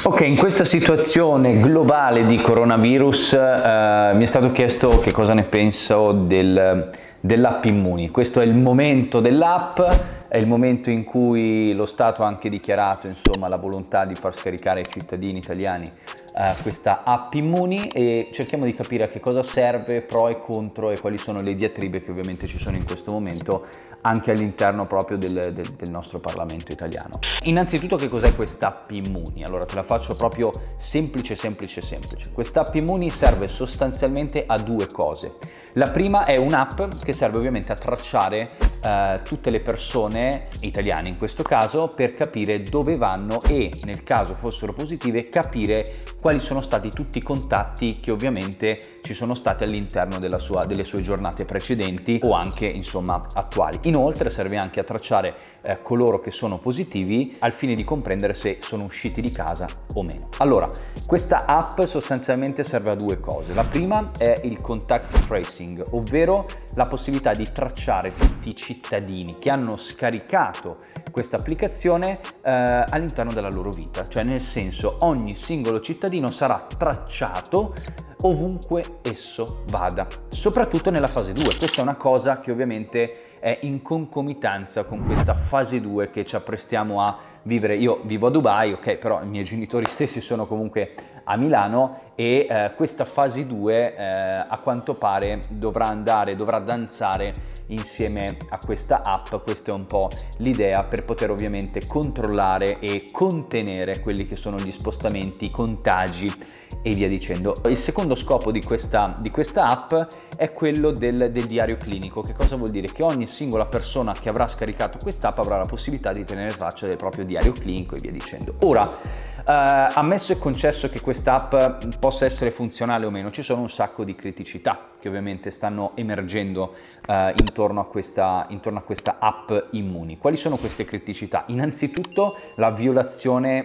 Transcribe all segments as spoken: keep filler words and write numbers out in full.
Ok, in questa situazione globale di coronavirus eh, mi è stato chiesto che cosa ne penso del, dell'app Immuni. Questo è il momento dell'app, è il momento in cui lo Stato ha anche dichiarato, insomma, la volontà di far scaricare ai cittadini italiani eh, questa app Immuni, e cerchiamo di capire a che cosa serve, pro e contro, e quali sono le diatribe che ovviamente ci sono in questo momento anche all'interno proprio del, del, del nostro Parlamento italiano. Innanzitutto, che cos'è questa app Immuni? Allora te la faccio proprio semplice, semplice, semplice. Questa app Immuni serve sostanzialmente a due cose. La prima è un'app che serve ovviamente a tracciare eh, tutte le persone italiane, in questo caso, per capire dove vanno e, nel caso fossero positive, capire quali sono stati tutti i contatti che ovviamente ci sono stati all'interno della sua, delle sue giornate precedenti o anche, insomma, attuali. Inoltre serve anche a tracciare eh, coloro che sono positivi al fine di comprendere se sono usciti di casa o meno. Allora, questa app sostanzialmente serve a due cose. La prima è il contact tracing, ovvero la possibilità di tracciare tutti i cittadini che hanno scaricato questa applicazione eh, all'interno della loro vita, cioè nel senso ogni singolo cittadino sarà tracciato ovunque esso vada, soprattutto nella fase due. Questa è una cosa che ovviamente è in concomitanza con questa fase due che ci apprestiamo a vivere. Io vivo a Dubai, ok, però i miei genitori stessi sono comunque a Milano e eh, questa fase due eh, a quanto pare dovrà andare, dovrà danzare insieme a questa app. Questa è un po' l'idea, per poter ovviamente controllare e contenere quelli che sono gli spostamenti, i contagi e via dicendo. Il secondo scopo di questa, di questa app è quello del, del diario clinico. Che cosa vuol dire? Che ogni singola persona che avrà scaricato quest'app avrà la possibilità di tenere traccia del proprio diario clinico e via dicendo. Ora, Uh, ammesso e concesso che questa app possa essere funzionale o meno, ci sono un sacco di criticità che ovviamente stanno emergendo uh, intorno a questa, intorno a questa app Immuni. Quali sono queste criticità? Innanzitutto la violazione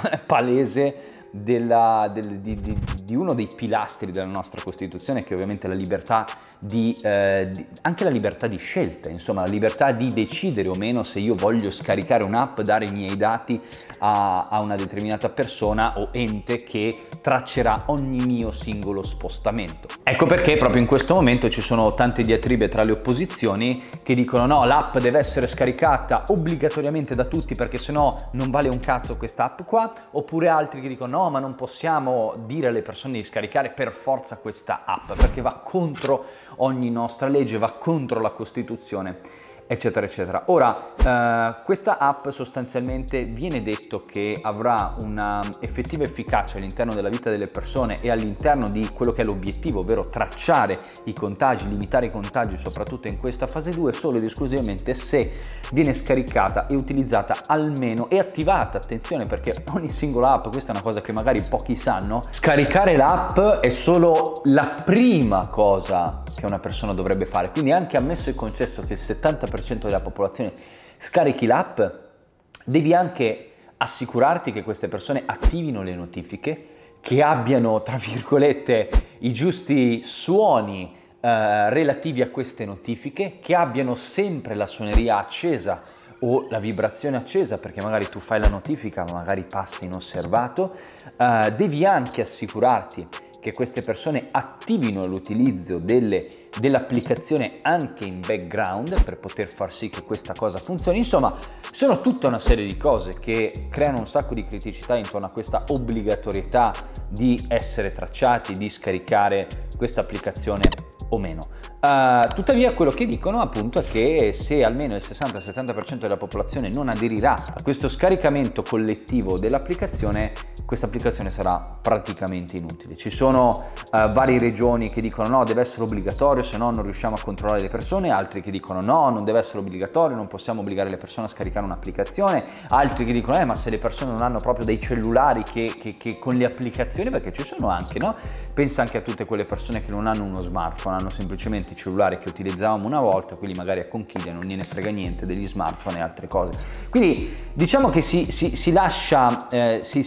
palese Della, del, di, di, di uno dei pilastri della nostra Costituzione, che è ovviamente la libertà di, eh, di, anche la libertà di scelta, insomma la libertà di decidere o meno se io voglio scaricare un'app, dare i miei dati a, a una determinata persona o ente che traccerà ogni mio singolo spostamento. Ecco perché proprio in questo momento ci sono tante diatribe tra le opposizioni che dicono no, l'app deve essere scaricata obbligatoriamente da tutti perché sennò non vale un cazzo questa app qua, oppure altri che dicono no, ma non possiamo dire alle persone di scaricare per forza questa app perché va contro ogni nostra legge, va contro la Costituzione, eccetera eccetera. Ora, eh, questa app sostanzialmente viene detto che avrà una effettiva efficacia all'interno della vita delle persone e all'interno di quello che è l'obiettivo, ovvero tracciare i contagi, limitare i contagi soprattutto in questa fase due, solo ed esclusivamente se viene scaricata e utilizzata almeno e attivata, attenzione, perché ogni singola app, questa è una cosa che magari pochi sanno, scaricare l'app è solo la prima cosa che una persona dovrebbe fare. Quindi, anche ammesso e concesso che il settanta per cento della popolazione scarichi l'app, devi anche assicurarti che queste persone attivino le notifiche, che abbiano, tra virgolette, i giusti suoni eh, relativi a queste notifiche, che abbiano sempre la suoneria accesa o la vibrazione accesa, perché magari tu fai la notifica ma magari passi inosservato. Eh, devi anche assicurarti che queste persone attivino l'utilizzo dell'applicazione anche in background per poter far sì che questa cosa funzioni. Insomma, sono tutta una serie di cose che creano un sacco di criticità intorno a questa obbligatorietà di essere tracciati, di scaricare questa applicazione o meno. Uh, tuttavia quello che dicono appunto è che se almeno il sessanta settanta per cento della popolazione non aderirà a questo scaricamento collettivo dell'applicazione, questa applicazione sarà praticamente inutile. Ci sono uh, varie regioni che dicono no, deve essere obbligatorio, se no non riusciamo a controllare le persone, altri che dicono no, non deve essere obbligatorio, non possiamo obbligare le persone a scaricare un'applicazione, altri che dicono eh ma se le persone non hanno proprio dei cellulari che, che, che con le applicazioni, perché ci sono anche, no? Pensa anche a tutte quelle persone che non hanno uno smartphone, hanno semplicemente i cellulari che utilizzavamo una volta, quelli magari a conchiglia, non gliene frega niente degli smartphone e altre cose. Quindi diciamo che si, si, si lascia, eh, si, si dà per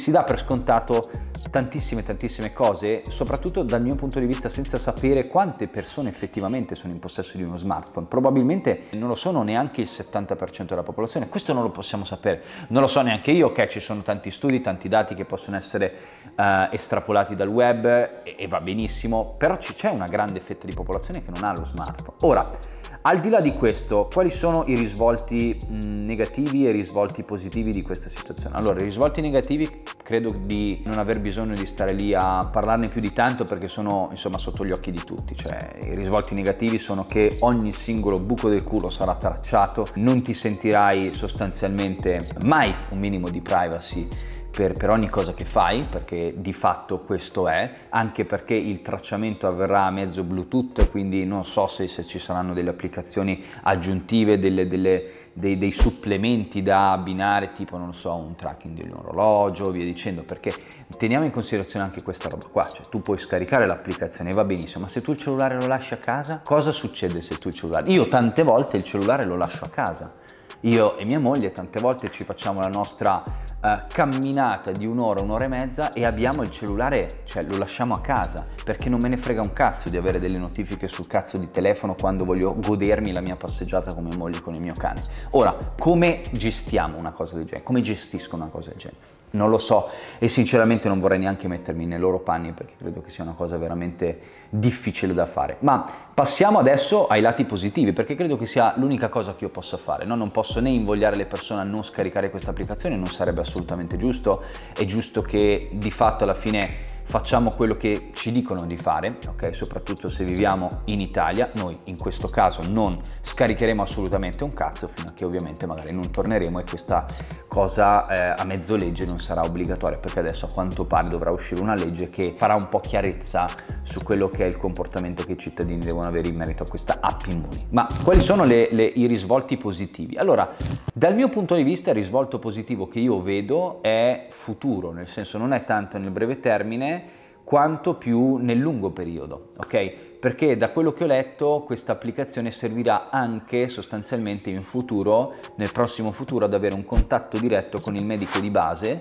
scontato tantissime tantissime cose, soprattutto dal mio punto di vista senza sapere quante persone effettivamente sono in possesso di uno smartphone. Probabilmente non lo sono neanche il settanta per cento della popolazione, questo non lo possiamo sapere, non lo so neanche io, ok, ci sono tanti studi, tanti dati che possono essere uh, estrapolati dal web e, e va benissimo, però c'è una grande fetta di popolazione che non ha lo smartphone. Ora, al di là di questo, quali sono i risvolti mh, negativi e i risvolti positivi di questa situazione? Allora, i risvolti negativi credo di non aver bisogno di stare lì a parlarne più di tanto perché sono insomma sotto gli occhi di tutti, cioè i risvolti negativi sono che ogni singolo buco del culo sarà tracciato, non ti sentirai sostanzialmente mai un minimo di privacy Per, per ogni cosa che fai, perché di fatto questo è, anche perché il tracciamento avverrà a mezzo Bluetooth, quindi non so se, se ci saranno delle applicazioni aggiuntive, delle, delle, dei, dei supplementi da abbinare, tipo non so, un tracking di un orologio, via dicendo, perché teniamo in considerazione anche questa roba qua, cioè tu puoi scaricare l'applicazione, va benissimo, ma se tu il cellulare lo lasci a casa, cosa succede se tu il cellulare? Io tante volte il cellulare lo lascio a casa. Io e mia moglie tante volte ci facciamo la nostra uh, camminata di un'ora, un'ora e mezza e abbiamo il cellulare, cioè lo lasciamo a casa, perché non me ne frega un cazzo di avere delle notifiche sul cazzo di telefono quando voglio godermi la mia passeggiata con mia moglie, con il mio cane. Ora, come gestiamo una cosa del genere? Come gestisco una cosa del genere? Non lo so e sinceramente non vorrei neanche mettermi nei loro panni perché credo che sia una cosa veramente difficile da fare. Ma passiamo adesso ai lati positivi, perché credo che sia l'unica cosa che io possa fare, no? Non posso né invogliare le persone a non scaricare questa applicazione, non sarebbe assolutamente giusto, è giusto che di fatto alla fine facciamo quello che ci dicono di fare, ok? Soprattutto se viviamo in Italia, noi in questo caso non scaricheremo assolutamente un cazzo fino a che ovviamente magari non torneremo e questa cosa eh, a mezzo legge non sarà obbligatoria, perché adesso a quanto pare dovrà uscire una legge che farà un po' chiarezza su quello che è il comportamento che i cittadini devono avere in merito a questa app Immuni. Ma quali sono le, le, i risvolti positivi? Allora, dal mio punto di vista il risvolto positivo che io vedo è futuro, nel senso non è tanto nel breve termine quanto più nel lungo periodo, ok? Perché da quello che ho letto questa applicazione servirà anche sostanzialmente in futuro, nel prossimo futuro, ad avere un contatto diretto con il medico di base,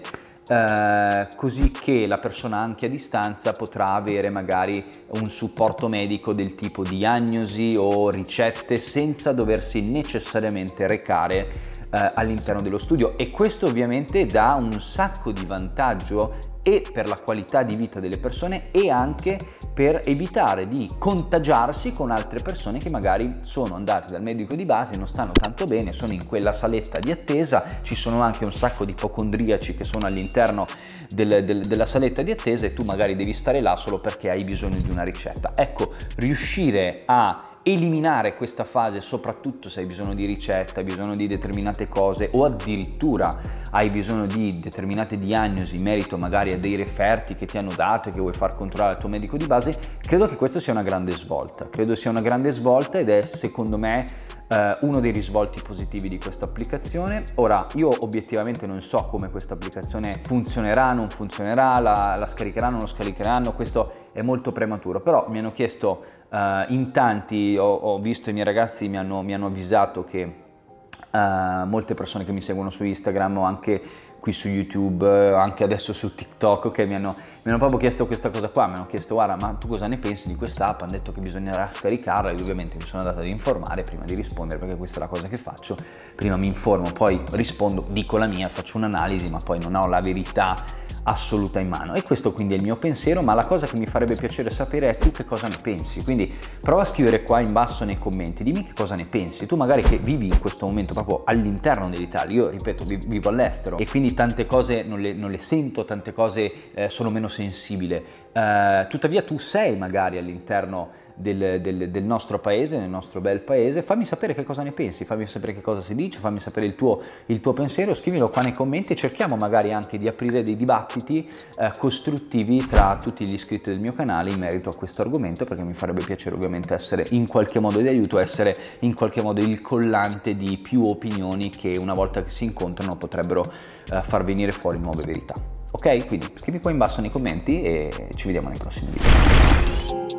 eh, così che la persona anche a distanza potrà avere magari un supporto medico del tipo diagnosi o ricette senza doversi necessariamente recare eh, all'interno dello studio, e questo ovviamente dà un sacco di vantaggio e per la qualità di vita delle persone e anche per evitare di contagiarsi con altre persone che magari sono andate dal medico di base, non stanno tanto bene, sono in quella saletta di attesa, ci sono anche un sacco di ipocondriaci che sono all'interno del, del, della saletta di attesa e tu magari devi stare là solo perché hai bisogno di una ricetta. Ecco, riuscire a eliminare questa fase, soprattutto se hai bisogno di ricetta, hai bisogno di determinate cose o addirittura hai bisogno di determinate diagnosi in merito magari a dei referti che ti hanno dato e che vuoi far controllare al tuo medico di base, credo che questo sia una grande svolta, credo sia una grande svolta ed è secondo me eh, uno dei risvolti positivi di questa applicazione. Ora, io obiettivamente non so come questa applicazione funzionerà, non funzionerà, la, la scaricheranno, non lo scaricheranno, questo è molto prematuro, però mi hanno chiesto Uh, in tanti, ho, ho visto i miei ragazzi mi hanno, mi hanno avvisato che uh, molte persone che mi seguono su Instagram o anche qui su YouTube, anche adesso su TikTok, che mi hanno, mi hanno proprio chiesto questa cosa qua, mi hanno chiesto guarda ma tu cosa ne pensi di questa app, hanno detto che bisognerà scaricarla e ovviamente mi sono andato ad informare prima di rispondere, perché questa è la cosa che faccio, prima mi informo, poi rispondo, dico la mia, faccio un'analisi ma poi non ho la verità assoluta in mano, e questo quindi è il mio pensiero, ma la cosa che mi farebbe piacere sapere è tu che cosa ne pensi, quindi prova a scrivere qua in basso nei commenti, dimmi che cosa ne pensi, tu magari che vivi in questo momento proprio all'interno dell'Italia, io ripeto vivo all'estero e quindi tante cose non le, non le sento, tante cose eh, sono meno sensibile, uh, tuttavia tu sei magari all'interno Del, del, del nostro paese, nel nostro bel paese, fammi sapere che cosa ne pensi, fammi sapere che cosa si dice, fammi sapere il tuo, il tuo pensiero, scrivilo qua nei commenti e cerchiamo magari anche di aprire dei dibattiti eh, costruttivi tra tutti gli iscritti del mio canale in merito a questo argomento, perché mi farebbe piacere ovviamente essere in qualche modo di aiuto, essere in qualche modo il collante di più opinioni che una volta che si incontrano potrebbero eh, far venire fuori nuove verità. Ok? Quindi scrivi qua in basso nei commenti e ci vediamo nei prossimi video.